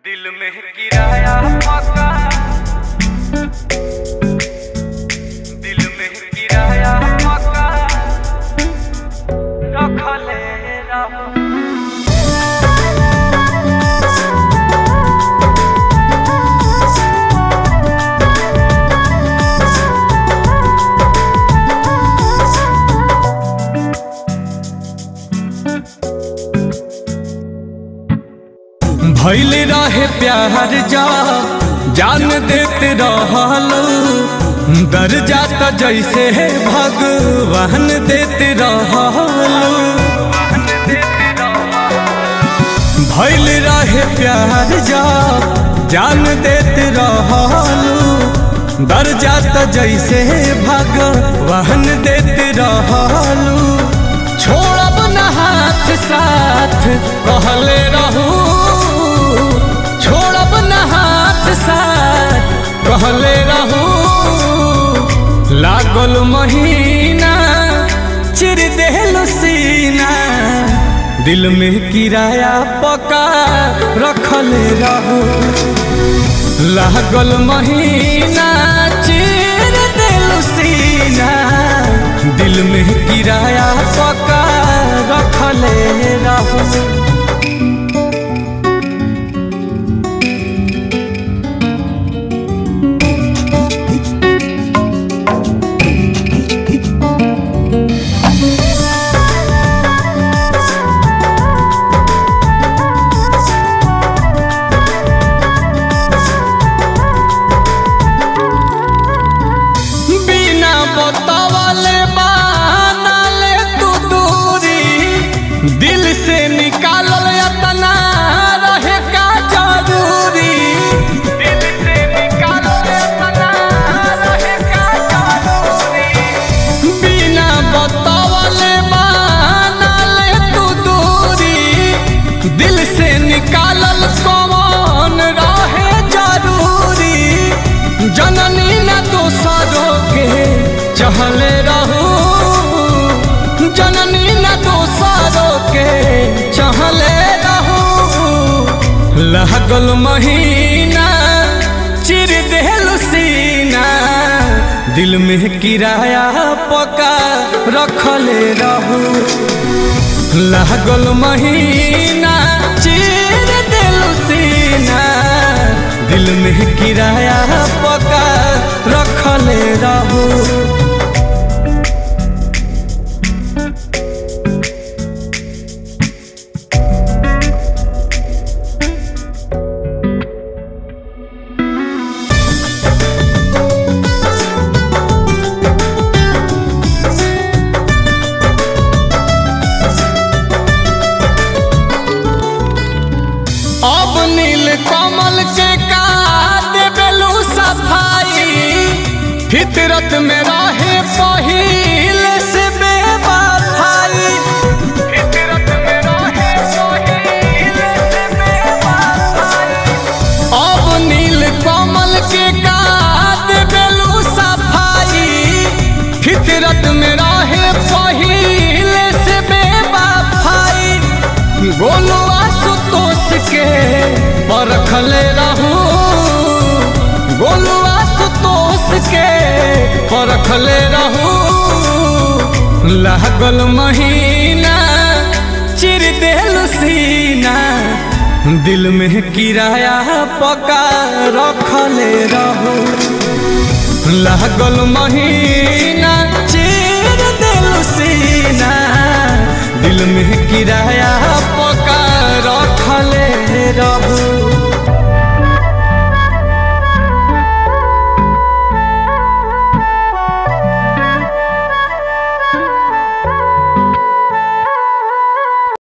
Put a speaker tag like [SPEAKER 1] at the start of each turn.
[SPEAKER 1] दिल में किराया पका, दिल में किराया पका रखले रहो।
[SPEAKER 2] भइल रहे प्यार जा जान देते रहलो, दर जाता जैसे है भगवान देते रहलो। भइल रहे प्यार जा जान देते रहलो, दर जाता जैसे भगवान देते रहलो। छोड़ब न हाथ साथ कहले रहू, छोड़ब न हाथ साथ कहले रहू। लागल महीना चिर देहलो सीना, दिल में किराया पका रखले रहू। लागल महीना चिर देहलो सीना, दिल में किराया पका रखले रहू। दिल से निकालल इतना रहे का जरूरी, दिल से निकालल इतना रहे का जरूरी। बिना बतावले बनाले तू दूरी, दिल से निकालल कौन रहे जरूरी। जननी न दोसरों के चहले रहू, जननी न दोसरों के चहले रहू। लागल महीना चिर देहलो सीना, दिल में किराया पका रखले रहू। लागल महीना चिर देहलो सीना, दिल में किराया पका रखले रहू। अब नील कमल के का देबेलू सफाई, फितरत में रहे पहिले से बेवफाई। फितरत में रहे पहिले से बेवफाई। अब नील कमल के का देबेलू सफाई, फितरत में रहे पहिले से बेवफाई। गोलू आशुतोष के परखले रहू, गोलू आशुतोष के परखले रहू। लागल महीना चिर देहलो सीना, दिल में किराया पका रखले रहू। लागल महीना